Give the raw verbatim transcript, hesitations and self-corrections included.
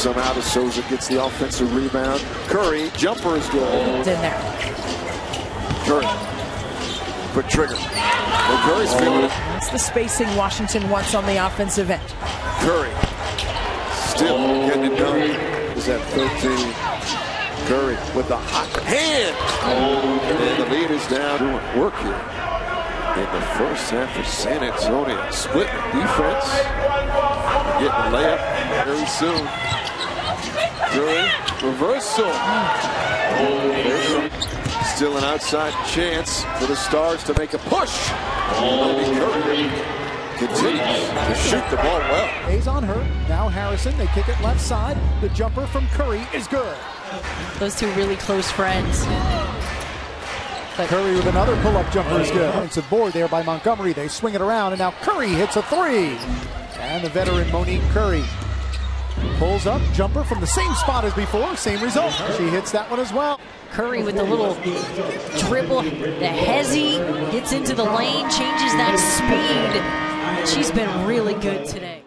Somehow De Souza gets the offensive rebound. Curry, jumper is good. It's in there. Curry. Quick trigger. Well, Curry's feeling it. That's the spacing Washington wants on the offensive end. Curry. Still getting it done. Is at thirteen. Curry with the hot hand. And the lead is down. Doing work here in the first half for San Antonio. Split defense. Getting a layup very soon. Curry, reversal. Still an outside chance for the Stars to make a push. Monique Currie continues to shoot the ball well. A's on her. Now Harrison, they kick it left side. The jumper from Curry is good. Those two really close friends. But Curry with another pull-up jumper is good. It's a board there by Montgomery. They swing it around, and now Curry hits a three. And the veteran Monique Currie pulls up, jumper from the same spot as before, same result. She hits that one as well. Curry with the little dribble, the hezzy, gets into the lane, changes that speed. She's been really good today.